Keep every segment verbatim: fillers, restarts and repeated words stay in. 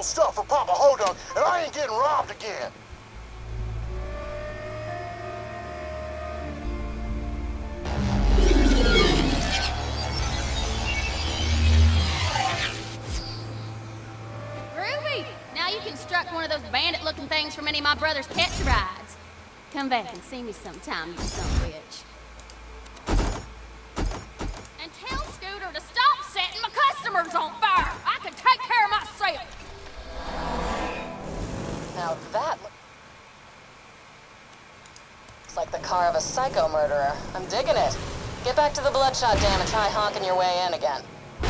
valuable stuff for Papa Hodunk, and I ain't getting robbed again. Groovy! Now you construct one of those bandit-looking things from any of my brother's catch rides. Come back and see me sometime, you son of a bitch. And tell Scooter to stop setting my customers on fire! I can take care of myself! Now that looks like the car of a psycho murderer. I'm digging it. Get back to the Bloodshot Dam and try honking your way in again.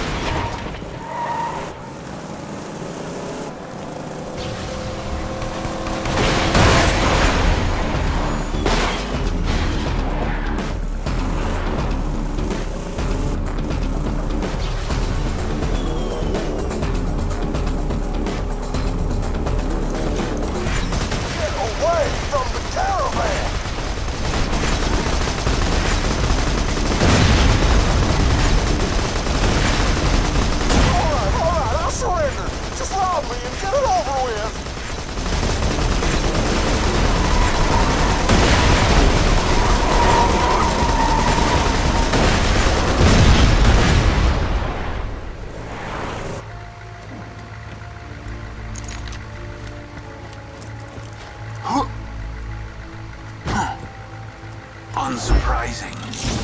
Unsurprising.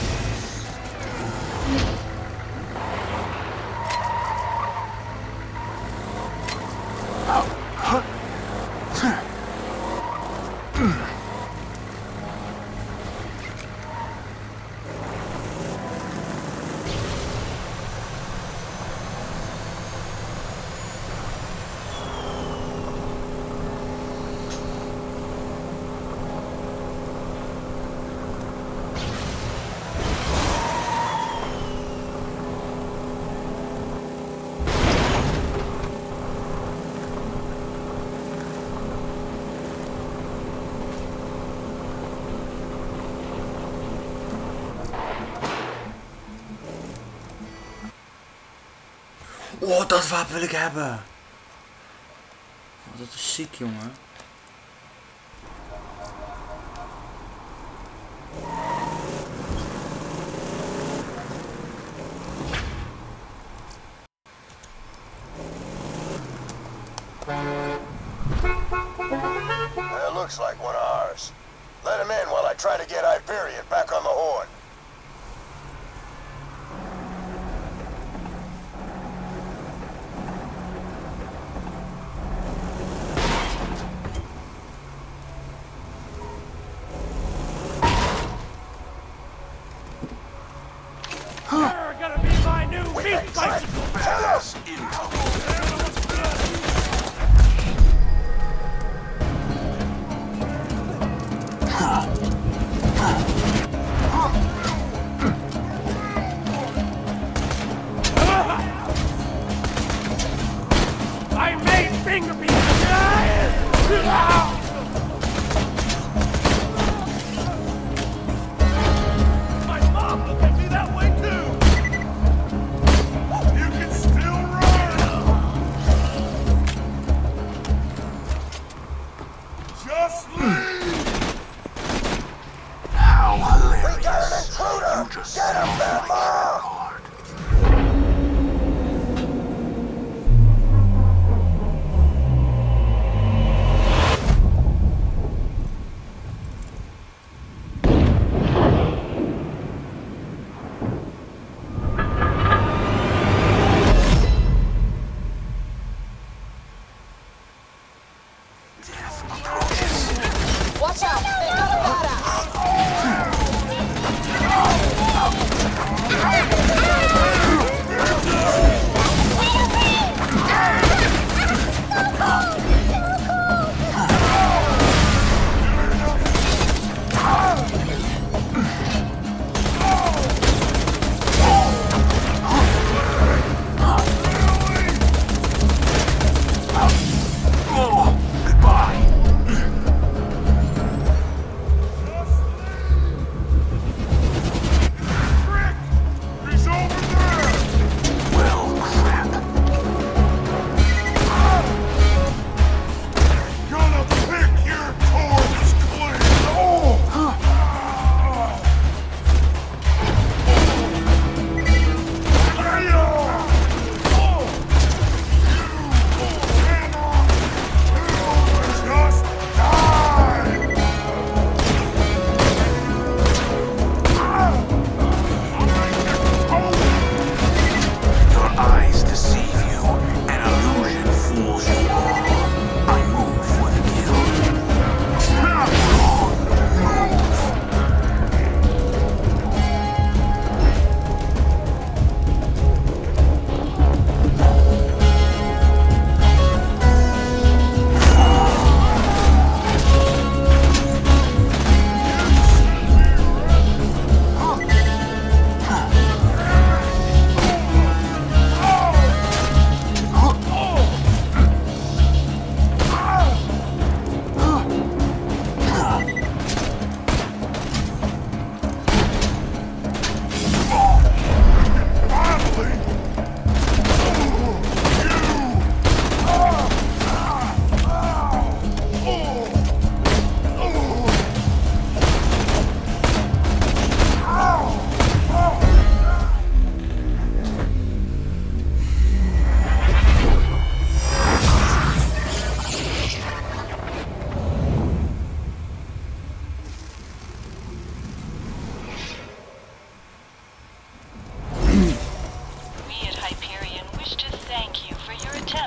Oh, dat wapen wil ik hebben. Oh, dat is ziek, jongen. That looks like one of ours. Let him in while I try to get Hyperion back on the horn.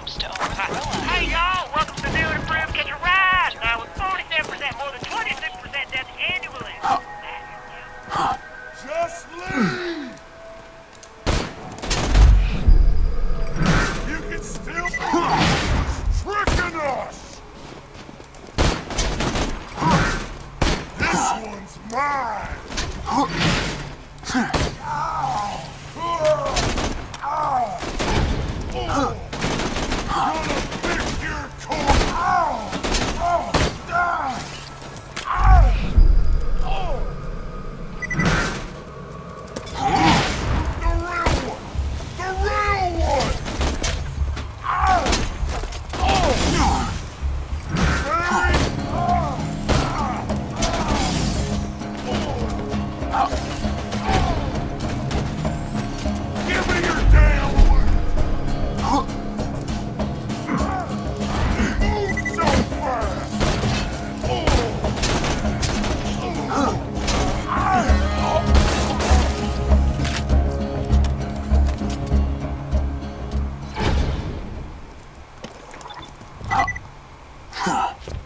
limestone. Hey y'all, welcome to the new and improved Catch a Ride. Now with forty-seven percent more than twenty-six percent deaths annually. Just leave! You can still be tricking us! This one's mine! Gonna pick your core! The real one! The real one! Give me your damn loot! Move so fast! Huh.